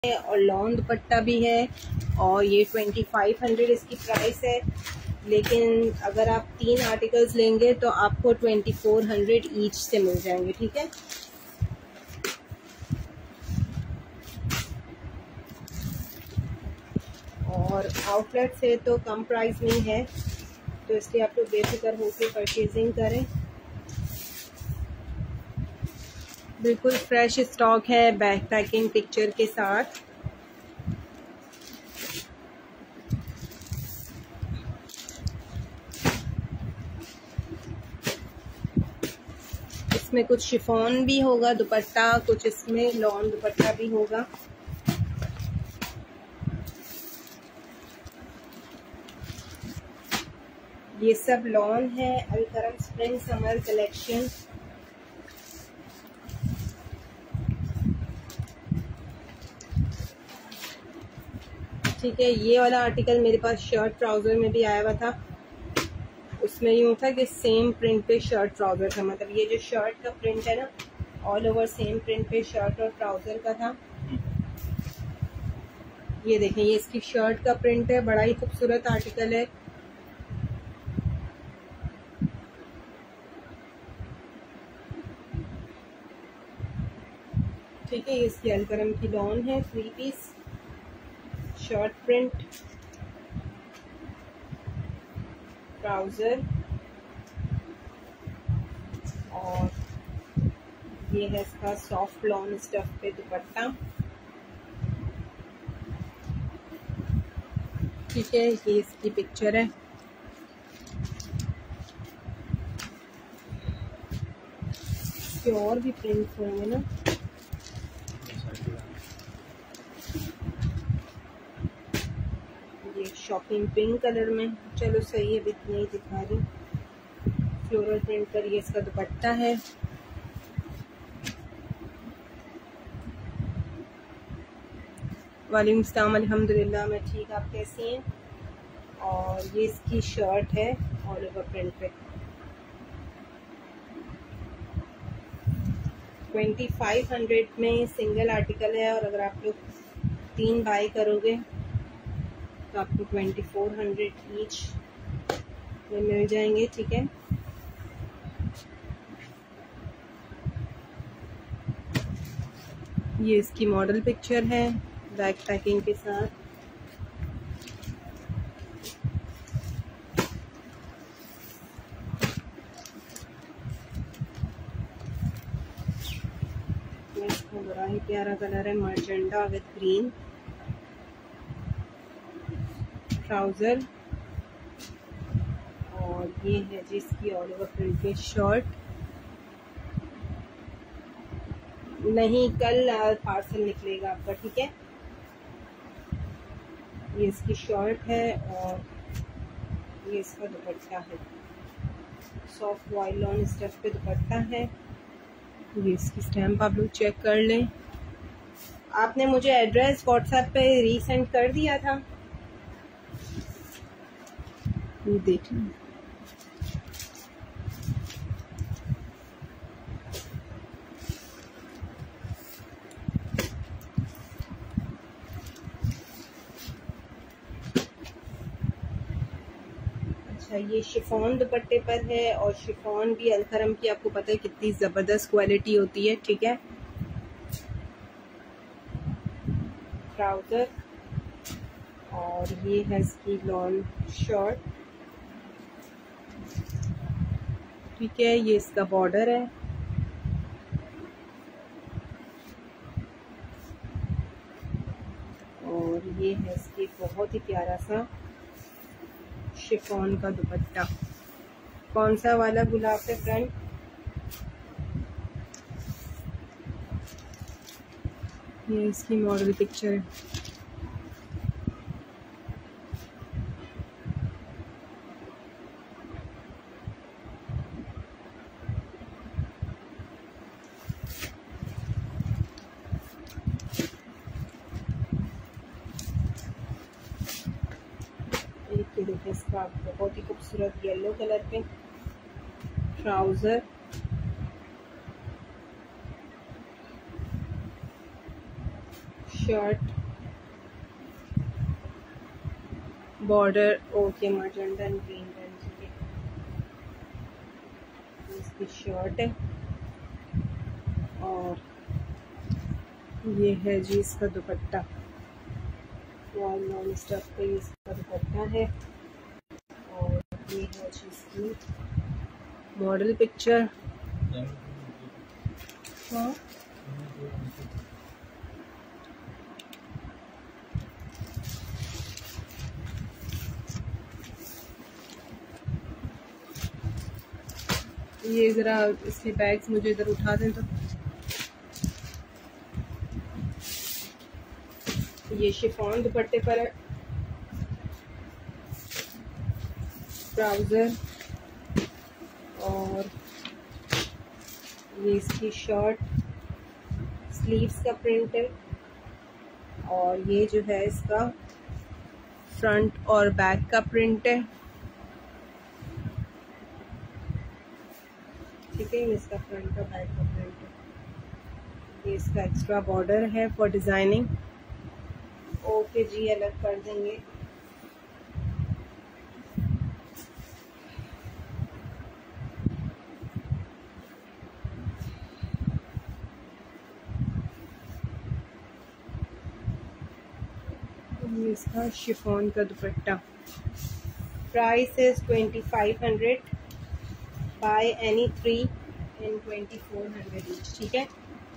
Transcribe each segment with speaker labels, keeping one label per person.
Speaker 1: और लॉन्ग दुपट्टा भी है और ये 2500 इसकी प्राइस है। लेकिन अगर आप 3 आर्टिकल्स लेंगे तो आपको 2400 ईच से मिल जाएंगे, ठीक है। और आउटलेट से तो कम प्राइस में है, तो इसलिए आप लोग बेफिक्र होकर परचेजिंग करें। बिल्कुल फ्रेश स्टॉक है बैक पैकिंग पिक्चर के साथ। इसमें कुछ शिफॉन भी होगा दुपट्टा, कुछ इसमें लॉन दुपट्टा भी होगा। ये सब लॉन है, अलकरम स्प्रिंग समर कलेक्शन। ठीक है, ये वाला आर्टिकल मेरे पास शर्ट ट्राउजर में भी आया हुआ था। उसमें यूँ था कि सेम प्रिंट पे शर्ट ट्राउजर था, मतलब ये जो शर्ट का प्रिंट है ना, ऑल ओवर सेम प्रिंट पे शर्ट और ट्राउजर का था। ये देखें, ये इसकी शर्ट का प्रिंट है, बड़ा ही खूबसूरत आर्टिकल है। ठीक है, ये इसकी अलकरम की लॉन है, 3 पीस शर्ट प्रिंट, ट्राउजर और ये है इसका सॉफ्ट लॉन स्टफ पे दुपट्टा। ठीक है, ये इसकी पिक्चर है। इसके और भी प्रिंट होंगे ना। ये शॉकिंग पिंक कलर में, चलो सही है, अभी नहीं दिखा रही। फ्लोरल प्रिंट पर ये इसका दुपट्टा है। वालेकुम सलाम, अल्हम्दुलिल्लाह मैं ठीक, आप कैसी हैं। और ये इसकी शर्ट है ऑल ओवर प्रिंट पे। 2500 में सिंगल आर्टिकल है, और अगर आप लोग 3 बाय करोगे तो आपको 2400 ईच में मिल जाएंगे, ठीक है। ये इसकी मॉडल पिक्चर है बैक पैकिंग के साथ। इसका बड़ा ही प्यारा कलर है, मर्जेंटा विद ग्रीन। ट्राउजर और ये है जिसकी ऑल ओवर प्रिंट की शर्ट। नहीं, कल पार्सल निकलेगा आपका, ठीक है। ये इसकी शर्ट है और ये इसका दुपट्टा है, सॉफ्ट वाइलॉन स्टफ पे दुपट्टा है। ये इसकी स्टैम्प आप लोग चेक कर लें। आपने मुझे एड्रेस व्हाट्सएप पे रीसेंड कर दिया था, ये देख लें। ये शिफॉन दुपट्टे पर है, और शिफॉन भी अलकरम की आपको पता है कितनी ज़बरदस्त क्वालिटी होती है, ठीक है। ट्राउजर और ये है इसकी लॉन शर्ट, ठीक है। ये इसका बॉर्डर है, और ये है इसकी बहुत ही प्यारा सा शिफॉन का दुपट्टा। कौन सा वाला गुलाब है फ्रेंड? ये इसकी मॉडल पिक्चर है। ये देखिए, इसका बहुत ही खूबसूरत येलो कलर पे trouser, shirt border okay magenta and green रंग की इसकी शर्ट है और ये है जी इसका दुपट्टा। वॉल नॉन स्टफ पे इसका दुपट्टा है और ये है जी इसकी मॉडल पिक्चर। हाँ ये ज़रा इसके बैग्स मुझे इधर उठा दें तो ये शिफॉन दुपट्टे पर है, ट्राउज़र और ये इसकी शर्ट स्लीव्स का प्रिंट है और ये जो है इसका फ्रंट और बैक का प्रिंट है। ठीक है, इसका फ्रंट का बैक का प्रिंट है। ये इसका एक्स्ट्रा बॉर्डर है फॉर डिज़ाइनिंग। ओके जी, अलग कर देंगे। ये इसका शिफॉन का दुपट्टा। Price is 2500 by any 3 in 2400 each. ठीक है,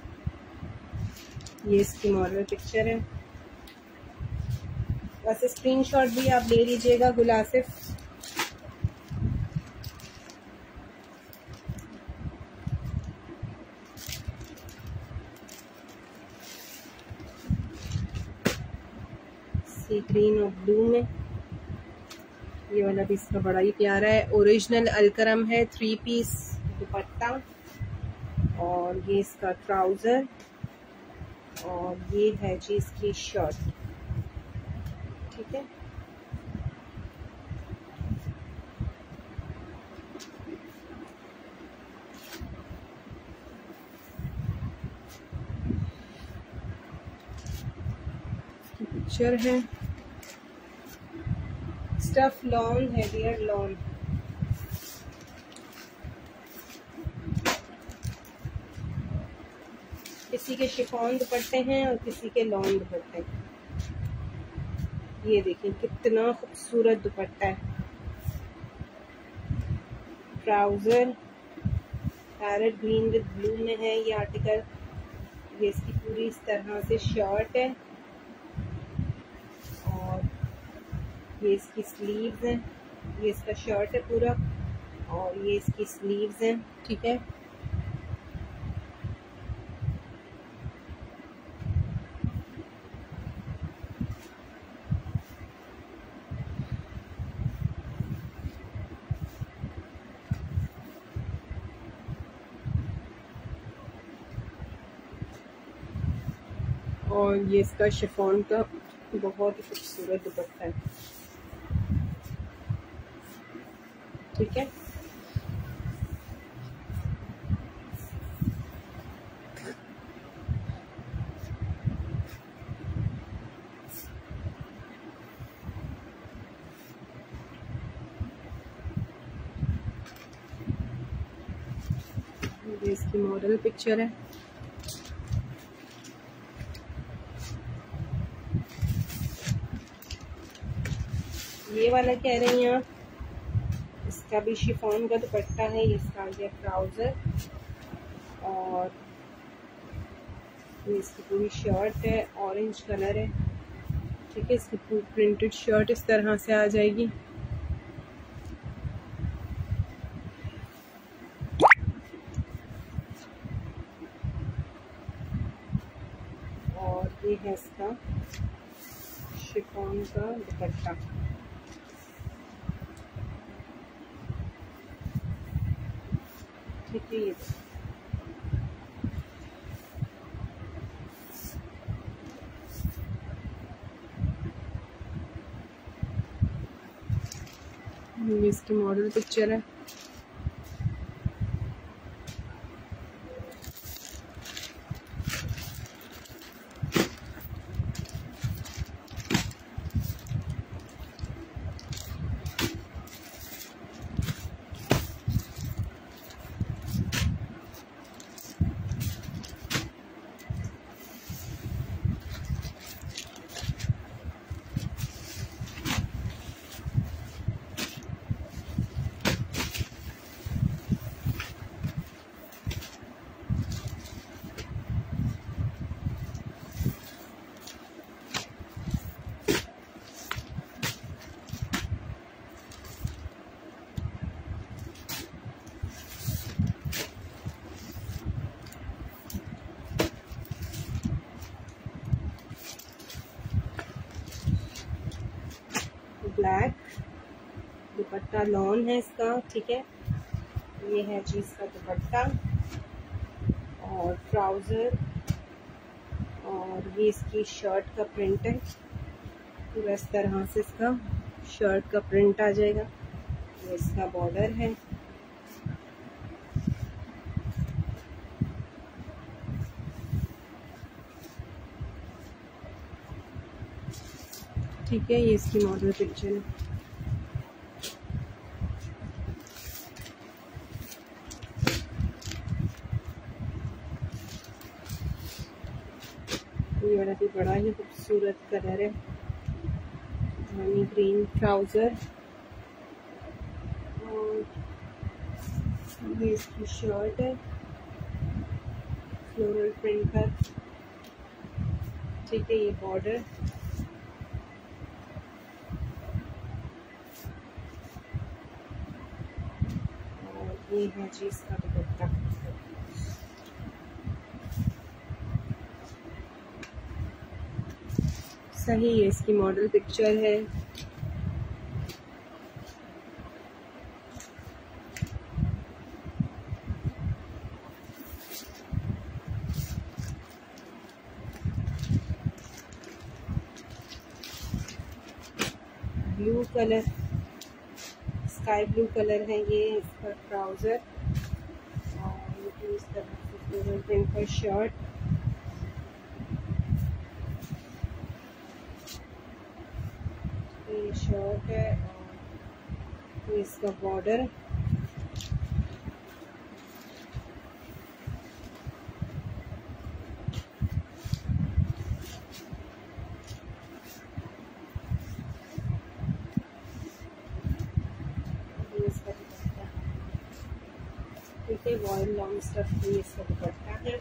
Speaker 1: ये इसकी मॉडल पिक्चर है। बस स्क्रीनशॉट भी आप ले लीजिएगा गुल आसिफ। सी ग्रीन और ब्लू में ये वाला भी इसका बड़ा ही प्यारा है। ओरिजिनल अलकरम है, 3 पीस दुपट्टा और ये इसका ट्राउज़र और ये है जी इसकी शर्ट। ठीक है, पिक्चर है। स्टफ लॉन है डियर, लॉन। किसी के शिफॉन दुपट्टे हैं और किसी के लॉन दुपट्टे हैं। ये देखिए कितना खूबसूरत दुपट्टा है। Trouser parrot green with blue में है ये आर्टिकल। ये इसकी पूरी इस तरह से शर्ट है और ये इसकी स्लीव्स हैं। ये इसका शर्ट है पूरा और ये इसकी स्लीव्स हैं। ठीक है, और ये इसका शिफॉन का बहुत ही खूबसूरत दुपट्टा है। ठीक है, ये इसकी मॉडल पिक्चर है। ये वाला कह रही हैं आप, इसका भी शिफॉन का दुपट्टा है। ये इसका ये ट्राउजर और ये इसकी पूरी शर्ट है, ऑरेंज कलर है। ठीक है, इसकी पूरी प्रिंटेड शर्ट इस तरह से आ जाएगी। और ये है इसका शिफॉन का दुपट्टा। ठीक है, ये इसकी मॉडल पिक्चर है। ब्लैक, दुपट्टा लॉन है इसका, ठीक है। ये है जी इसका दुपट्टा और ट्राउज़र, और ये इसकी शर्ट का प्रिंट है। पूरा इस तरह से इसका शर्ट का प्रिंट आ जाएगा। ये इसका बॉर्डर है। ठीक है, ये इसकी मॉडल पिक्चर है। ये वाला भी बड़ा ही खूबसूरत कलर है, हनी ग्रीन ट्राउजर, और ये इसकी शर्ट है फ्लोरल प्रिंट पर, ठीक है। ये बॉर्डर, और ये है जी इसका दुपट्टा। सही, ये इसकी मॉडल पिक्चर है। Blue colour, sky blue colour है ये इसका ट्राउजर, और ये इस तरह से फ्लोरल प्रिंट पर शर्ट, ये शर्ट है, और ये इसका बॉर्डर, ठीक है। वॉयल लॉन्ग स्टफ ये इसका दुपट्टा है।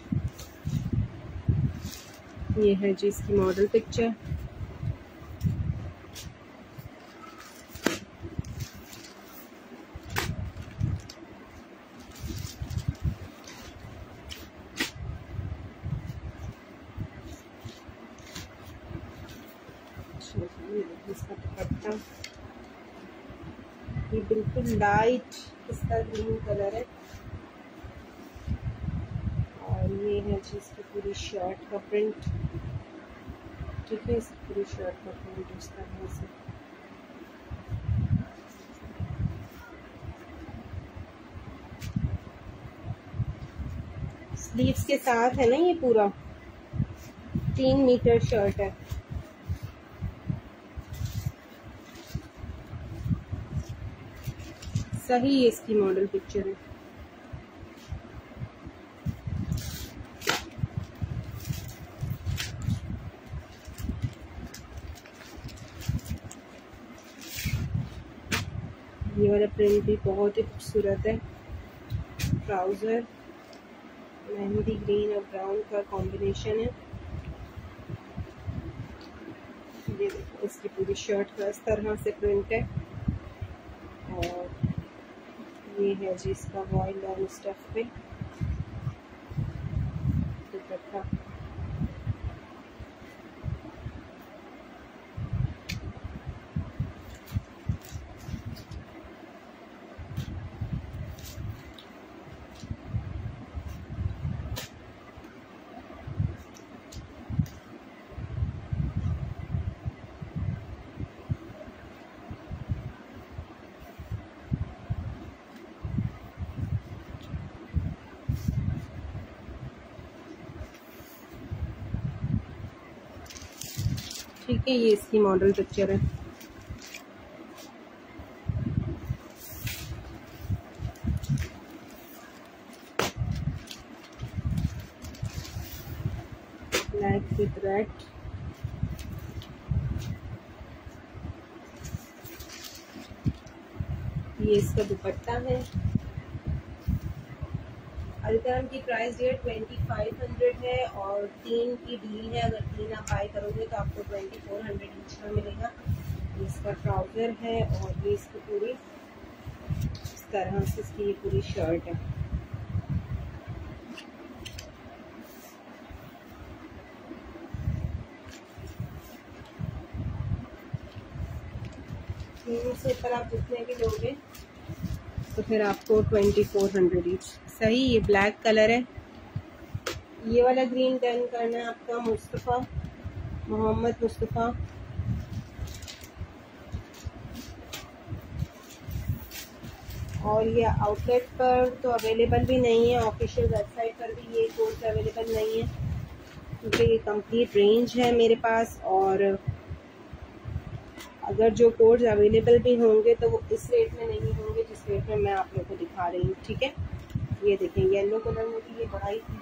Speaker 1: ये है जी इसकी मॉडल पिक्चर। इसका दुपट्टा ये बिल्कुल लाइट इसका ग्रीन कलर है, और ये है जी इसकी पूरी शर्ट का प्रिंट, ठीक है। इसकी पूरी शर्ट का प्रिंट इस तरह से, स्लीव्स के साथ है ना, ये पूरा 3 मीटर शर्ट है। सही, ये इसकी मॉडल पिक्चर है। ये वाला प्रिंट भी बहुत ही खूबसूरत है। ट्राउजर मेहंदी ग्रीन और ब्राउन का कॉम्बिनेशन है। ये देखो, इसकी पूरी शर्ट का इस तरह से प्रिंट है, और ये है जी इसका वॉयल लॉन्ग स्टफ पे दुपट्टा। ठीक है, ये इसकी मॉडल पिक्चर है। ब्लैक विद रेड, ये इसका दुपट्टा है। अल्टर्न की प्राइस डेट 2500 है, और 3 की डील है। अगर 3 आप बाय करोगे तो आपको 2400 ईच का मिलेगा। ये इसका ट्राउजर है, और ये इसकी पूरी इस तरह से इसकी ये पूरी शर्ट है। से ऊपर आप जितने भी लोगे तो फिर आपको 2400 ईच। सही। ये ब्लैक कलर है। ये वाला ग्रीन डन करना है आपका मुस्तफ़ा, मोहम्मद मुस्तफ़ा। और ये आउटलेट पर तो अवेलेबल भी नहीं है, ऑफिशियल वेबसाइट पर भी ये कोर्स अवेलेबल नहीं है, क्योंकि ये कंप्लीट रेंज है मेरे पास। और अगर जो कोड्स अवेलेबल भी होंगे तो वो इस रेट में नहीं होंगे जिस रेट में मैं आप लोगों को दिखा रही हूँ। ठीक है। ये देखें येलो कलर में भी ये बढ़ाई थी।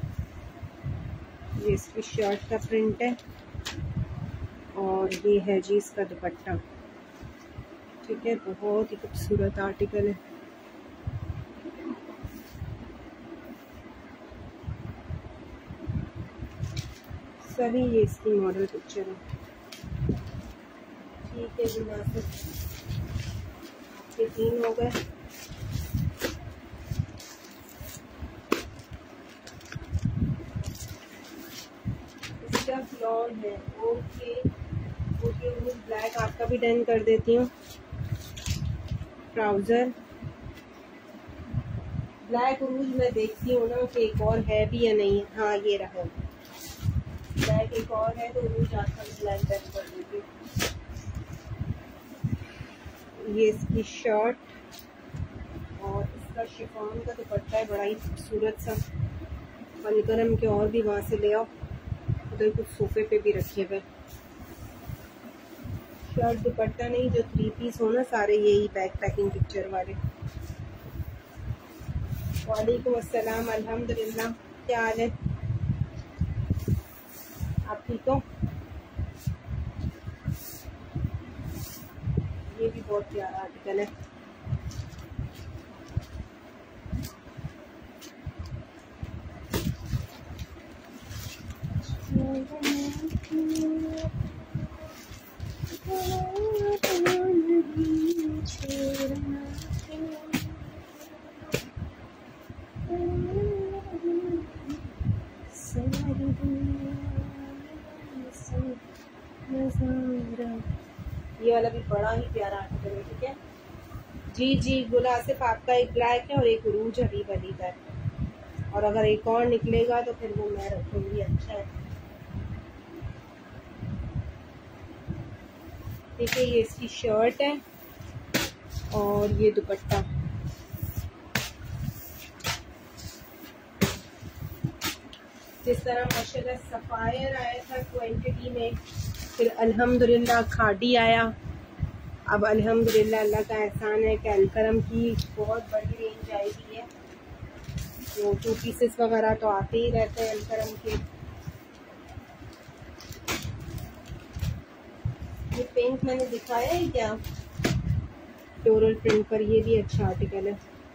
Speaker 1: ये इसकी शर्ट का प्रिंट है और ये है जी इसका दुपट्टा। ठीक है। बहुत ही खूबसूरत आर्टिकल है। सभी ये इसकी मॉडल पिक्चर है। ठीक है जी, नासिर आपके 3 हो गए। लॉन है। ओके ओके, ब्लैक आपका भी डन कर देती हूँ। ट्राउजर ब्लैक रूज मैं देखती हूँ ना कि एक और है भी या नहीं। हाँ ये रहा, ब्लैक एक और है तो रूज आपका ब्लैक डन कर देती हूँ। ये इसकी शर्ट और इसका शिफॉन का दुपट्टा है, बड़ा ही खूबसूरत सा। अलकरम के और भी वहाँ से ले आओ, उधर कुछ सोफे पे भी रखे हुए। शर्ट दुपट्टा नहीं, जो 3 पीस हो ना सारे यही बैक पैकिंग पिक्चर वाले। वालेकुम अस्सलाम, अल्हम्दुलिल्लाह। क्या हाल है, आप ठीक हो? ये भी बहुत प्यारा आर्टिकल है। ये वाला भी बड़ा ही प्यारा आर्टिकल है। ठीक है जी जी। गुलासिफ आपका एक ब्लैक है और एक उरूज हबीब अली का है, और अगर एक और निकलेगा तो फिर वो मैं रखूंगी। अच्छा है। देखिए ये इसकी शर्ट है और ये दुपट्टा। जिस तरह माशाल्लाह सफायर आया था क्वांटिटी में, फिर अल्हम्दुलिल्लाह खादी आया। अब अल्हम्दुलिल्लाह अल्लाह का एहसान है कि अलकरम की बहुत बड़ी रेंज आई हुई है। तो 2 पीसेस वगैरह तो आते ही रहते हैं अलकरम के। ये पिंक मैंने दिखाया है क्या, फ्लोरल प्रिंट पर, ये भी अच्छा आर्टिकल है।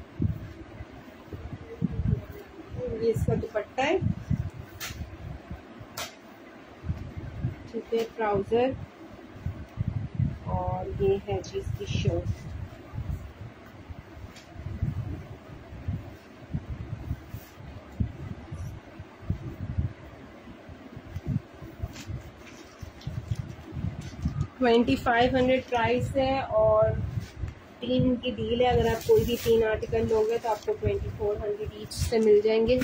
Speaker 1: ये इसका दुपट्टा है। ठीक है। ट्राउजर और ये है जी इसकी शर्ट। $2500 प्राइस है और 3 की डील है। अगर आप कोई भी 3 आर्टिकल लोगे तो आपको 2400 ईच से मिल जाएंगे।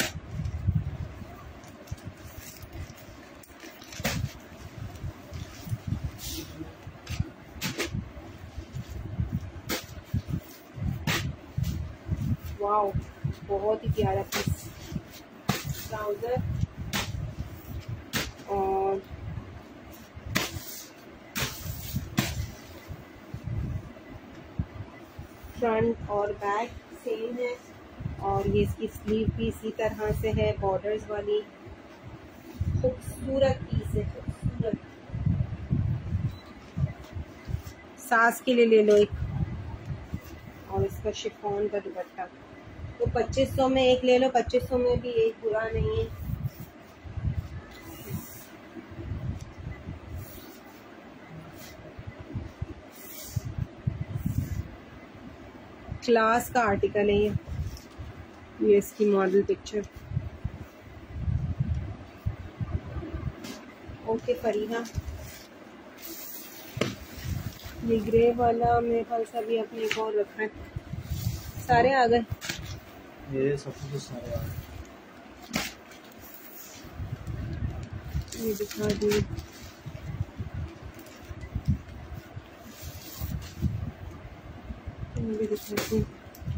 Speaker 1: वाओ, बहुत ही प्यारा पीस। ट्राउजर और फ्रंट और बैक सेम है, और ये इसकी स्लीव भी इसी तरह से है, बॉर्डर्स वाली। खूबसूरत पीस है, खूबसूरत। सास के लिए ले लो एक। और इसका शिफॉन का दुपट्टा तो 2500 में एक ले लो, 2500 में भी एक बुरा नहीं है। क्लास का आर्टिकल है ये इसकी मॉडल पिक्चर। ओके फरीहा, ये ग्रे वाला मेरे पास अभी अपने एक और रखा है। सारे आ गए,
Speaker 2: ये सब कुछ सारे आ गए।
Speaker 1: ये दिखा दी। ये दिखाती हूँ।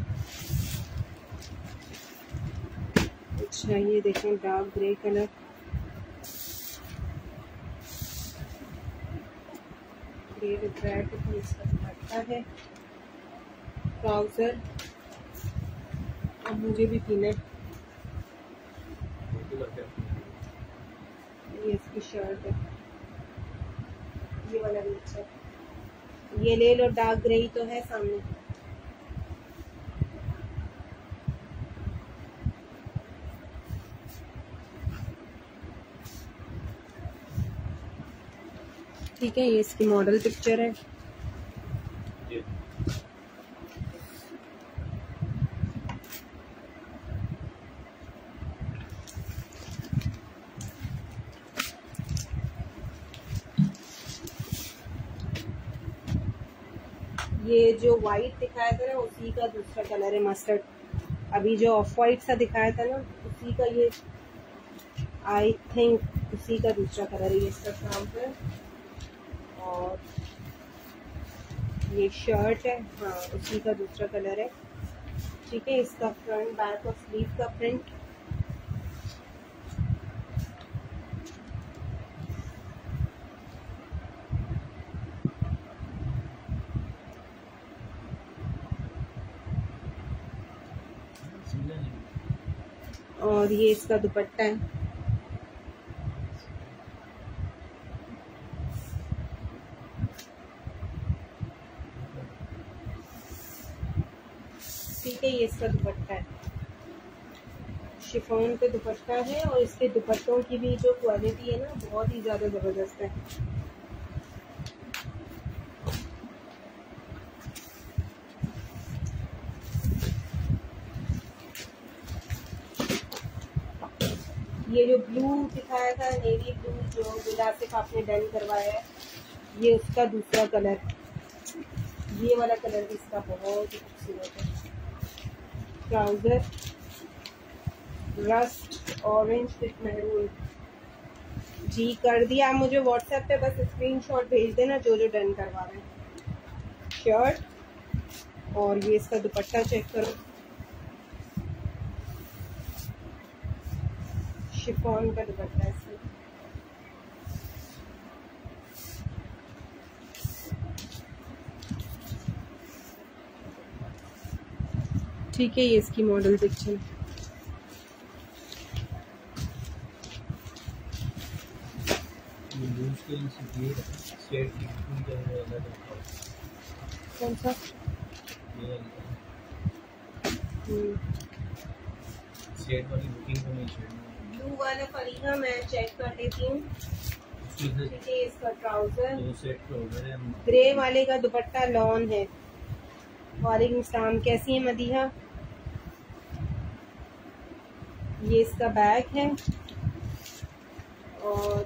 Speaker 1: अच्छा ये देखें dark grey colour, grey with red इसका दुपट्टा है। ट्राउजर, अब मुझे भी पीना है। ये इसकी शर्ट है, ये वाला भी अच्छा है। ये ले लो, डार्क ग्रे ही तो है सामने। ठीक है, ये इसकी मॉडल पिक्चर है। ये जो वाइट दिखाया था ना उसी का दूसरा कलर है मस्टर्ड। अभी जो ऑफ वाइट सा दिखाया था ना उसी का ये, आई थिंक उसी का दूसरा कलर है। ये इसका ट्राउजर और ये शर्ट है, हाँ उसी का दूसरा कलर है। ठीक है, इसका फ्रंट बैक और स्लीव का प्रिंट। और ये इसका दुपट्टा है। ठीक है, ये इसका दुपट्टा है, शिफॉन पे दुपट्टा है। और इसके दुपट्टों की भी जो क्वालिटी है ना बहुत ही ज़्यादा ज़बरदस्त है। ये जो ब्लू दिखाया था, नेवी ब्लू, जो बिलासिक आपने डन करवाया है, ये उसका दूसरा कलर। ये वाला कलर भी इसका बहुत ही खूबसूरत है। Trouser rust orange with maroon. जी कर दिया, आप मुझे व्हाट्सएप पे बस स्क्रीनशॉट भेज देना जो जो डन करवा रहे हैं। शर्ट और ये इसका दुपट्टा चेक करो, शिफॉन का दुपट्टा है इसमें। ठीक है, ये इसकी मॉडल पिक्चर। कौन सा? ब्लू वाला फरीहा मैं चेक कर लेती हूँ। ठीक है, इसका ट्राउजर, ग्रे वाले का दुपट्टा लॉन है। वालेकुम सलाम, कैसी है मदीहा? ये इसका बैग है और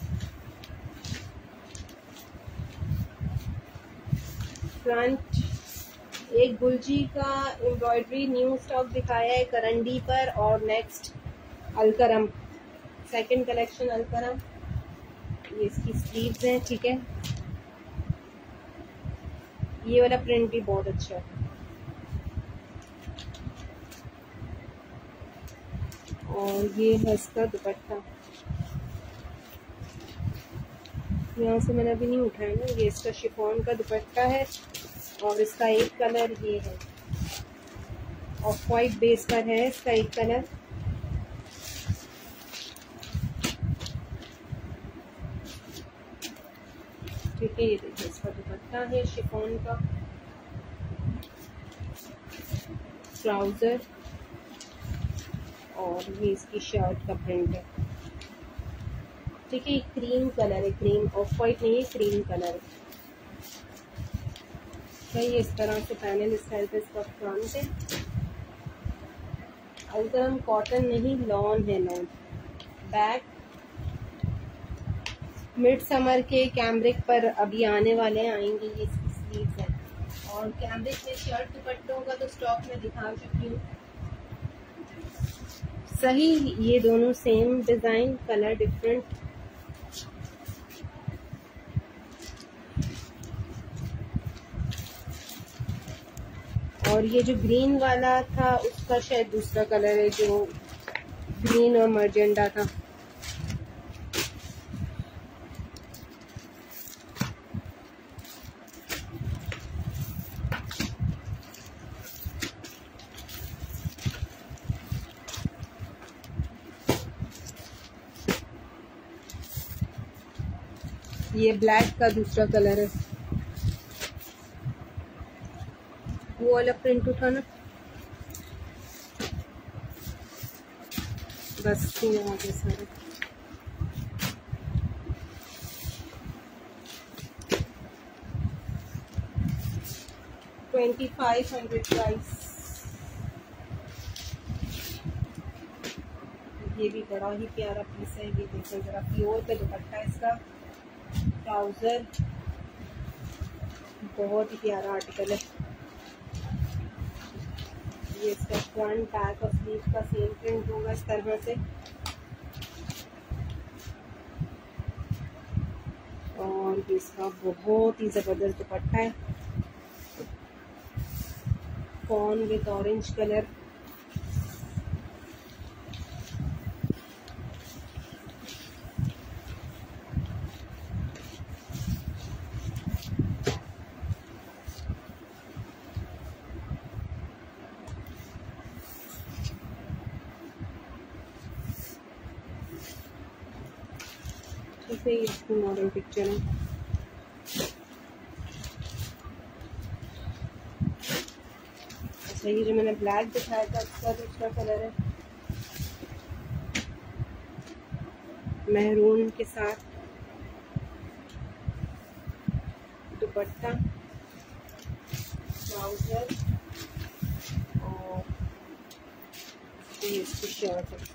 Speaker 1: फ्रंट एक गुलजी का एम्ब्रॉयडरी न्यू स्टॉक दिखाया है करंडी पर। और next Alkaram, second collection Alkaram. ये इसकी स्लीव्स हैं। ठीक है, ये वाला प्रिंट भी बहुत अच्छा है। और ये है इसका दुपट्टा, यहाँ से मैंने अभी नहीं उठाया ना। ये इसका शिफॉन का दुपट्टा है और इसका एक कलर ये है, ऑफ वाइट बेस पर है इसका एक कलर। ठीक है, ये देखिए इसका दुपट्टा है शिफॉन का, ट्राउजर और ये इसकी शर्ट का प्रिंट है। ठीक है, क्रीम कलर है, क्रीम ऑफ वाइट नहीं है, क्रीम कलर है। ये इस तरह से पैनल स्टाइल पे इसका फ्रंट है। अलकरम कॉटन नहीं, लॉन है, लॉन। बैक मिड समर के कैमरिक पर अभी आने वाले आएंगे ये स्लीव्स हैं। और कैमरिक में शर्ट दुपट्टों का तो स्टॉक में दिखा चुकी हूँ। सही ये दोनों सेम डिजाइन, कलर डिफरेंट। और ये जो ग्रीन वाला था उसका शायद दूसरा कलर है, जो ग्रीन और मर्जेंडा था। ये ब्लैक का दूसरा कलर है। वो वाला प्रिंट उठा ना, बस ये आगे सारे। $2500 प्राइस। ये भी बड़ा ही प्यारा पीस है। ये देखो जरा, प्योर पे दुपट्टा इसका, ट्राउजर, बहुत ही प्यारा आर्टिकल है। ये इसका फ्रंट, बैक और स्लीव का सेम प्रिंट होगा इस तरह से। और ये इसका बहुत ही जबरदस्त दुपट्टा है, फॉन विद ऑरेंज कलर। से इसकी मॉडल पिक्चर है। अच्छा, ये जो मैंने ब्लैक दिखाया था उसका दूसरा कलर है, मेहरून के साथ दुपट्टा, ट्राउजर और ये इसकी शर्ट है।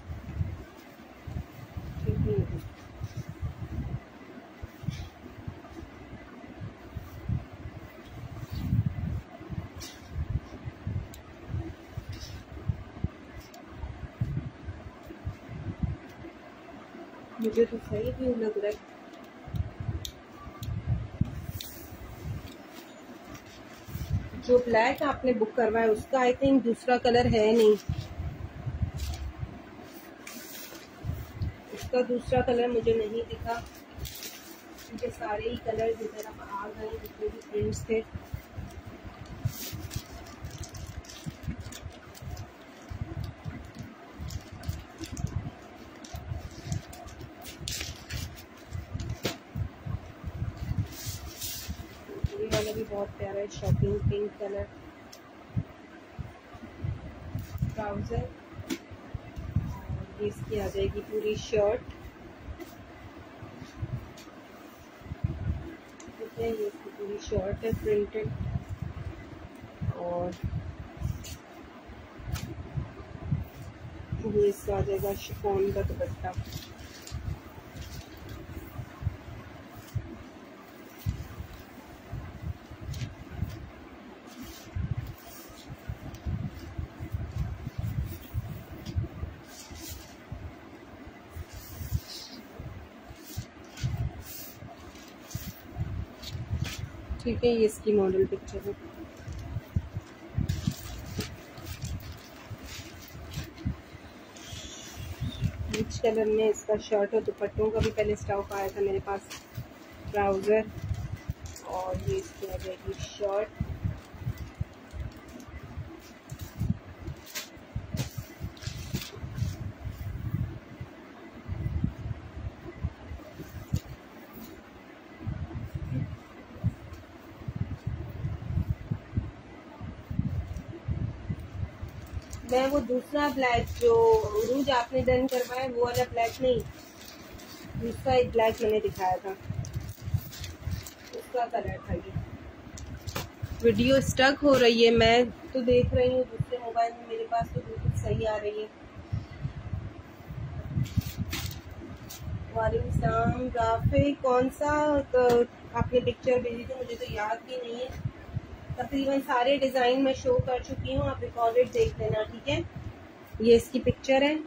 Speaker 1: मुझे तो सही भी लग रहा है। जो ब्लैक आपने बुक करवाया उसका आई थिंक दूसरा कलर है नहीं, उसका दूसरा कलर मुझे नहीं दिखा। मुझे सारे ही कलर की तरफ आ गए जितने भी प्रिंट्स थे। ये वाला भी बहुत प्यारा है, शॉकिंग पिंक कलर, ट्राउजर और ये इसकी आ जाएगी पूरी शर्ट। ये इसकी पूरी शर्ट है प्रिंटेड और ये इसका आ जाएगा शिफॉन का दुपट्टा। ठीक है, ये इसकी मॉडल पिक्चर है। पीच कलर में इसका शर्ट और दुपट्टों का भी पहले स्टॉक आया था मेरे पास, ट्राउजर और ये इसकी आ जाएगी शर्ट। मैं वो दूसरा ब्लैक जो रूज आपने डन करवाया वो वाला ब्लैक नहीं, दूसरा एक ब्लैक मैंने दिखाया था उसका कलर था ये। वीडियो स्टक हो रही है, मैं तो देख रही हूँ दूसरे मोबाइल में, मेरे पास तो बिल्कुल सही आ रही है। वालेकुम सलाम। राफे कौन सा आपने पिक्चर भेजी थी, मुझे तो याद भी नहीं है। तकरीबन सारे डिज़ाइन मैं शो कर चुकी हूँ, आप रिकॉर्डेड देख लेना, ठीक है। ये इसकी पिक्चर है।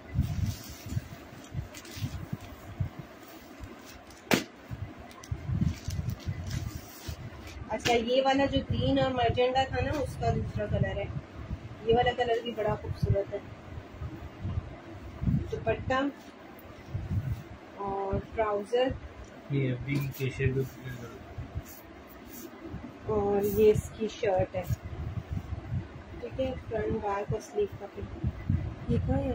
Speaker 1: अच्छा, ये वाला जो ग्रीन और मर्जेंटा था ना, उसका दूसरा कलर है। ये वाला कलर भी बड़ा खूबसूरत है। दुपट्टा और ट्राउजर,
Speaker 2: ये अभी केशर
Speaker 1: और ये इसकी शर्ट है, ठीक है। फ्रंट बैक और स्लीव का पिक। ये क्या है?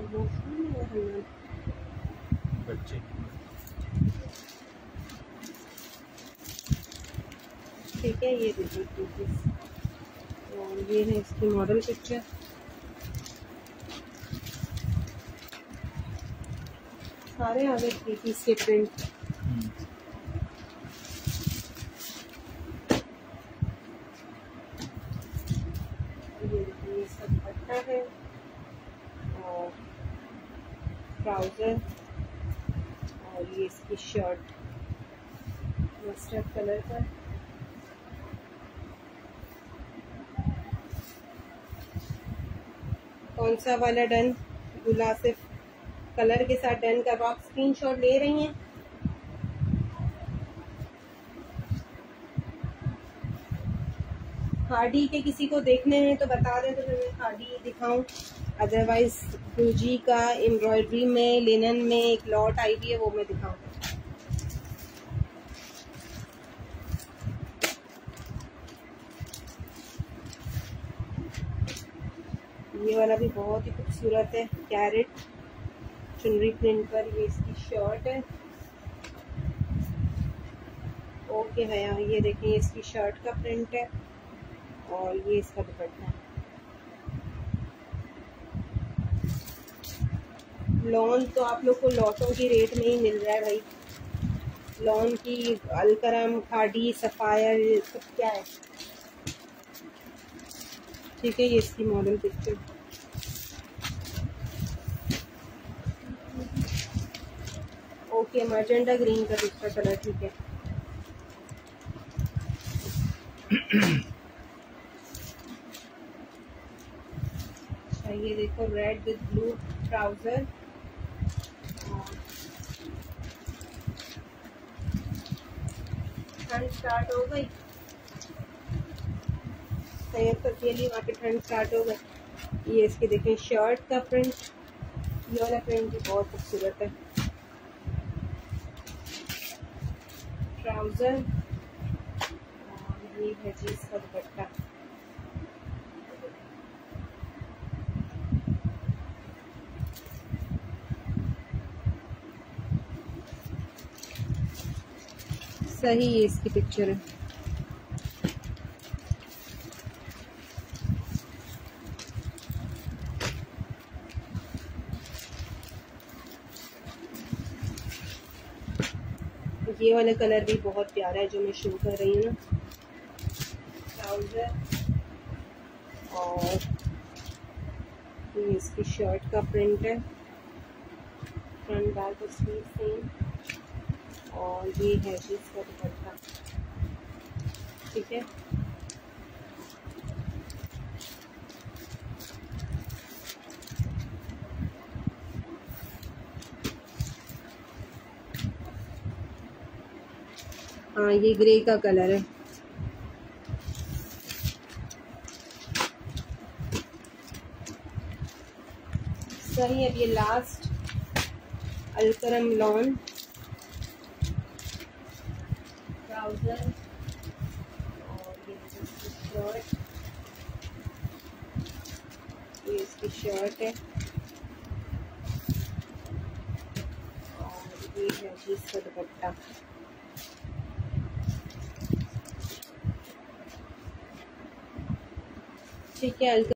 Speaker 2: बच्चे
Speaker 1: ठीक है, ये देखिए। और ये है इसकी मॉडल पिक्चर। सारे आगे 3 पीस के प्रिंट। ये देखिए, इसका दुपट्टा है और ट्राउजर, और ये इसकी शर्ट मस्टर्ड कलर का। कौन सा वाला डन? गुलासिफ कलर के साथ डन का आप स्क्रीनशॉट ले रही हैं? खाड़ी के किसी को देखने हैं तो बता दें, तो फिर मैं खाड़ी दिखाऊं। अदरवाइज गुलजी का एम्ब्रॉयडरी में, लिनन में एक लॉट आई हुई है, वो मैं दिखाऊं। ये वाला भी बहुत ही खूबसूरत है, कैरेट चुनरी प्रिंट पर। ये इसकी शर्ट है। ओके भैया, ये देखिए, इसकी शर्ट का प्रिंट है और ये इसका दुपट्टा है। लॉन तो आप लोग को लॉटों की रेट में ही मिल रहा है भाई। लॉन की अलकरम, खाड़ी, सफायर, सब क्या है, ठीक है। ये इसकी model picture. Okay, magenta green का दूसरा कलर, ठीक है। अच्छा, ये देखो, रेड विद ब्लू ट्राउजर। ठंड स्टार्ट हो गई, सैयद तब्दीली वहाँ पे ठंड स्टार्ट हो गई। ये इसके देखें शर्ट का प्रिंट। ये वाला प्रिंट भी बहुत खूबसूरत है। ट्राउजर, और ये है जी इसका दुपट्टा। सही, ये इसकी पिक्चर है। ये वाला कलर भी बहुत प्यारा है जो मैं शो कर रही हूँ ना। ट्राउजर और ये इसकी शर्ट का प्रिंट है, फ्रंट बैक और स्लीव सेम। और ये है जी इसका दुपट्टा, ठीक है। हाँ, ये ग्रे का कलर है। सही। अब ये लास्ट अलकरम लॉन ट्राउजर, और ये इसकी शर्ट, ये इसकी शर्ट है, और ये है जी इसका दुपट्टा। ठीक है।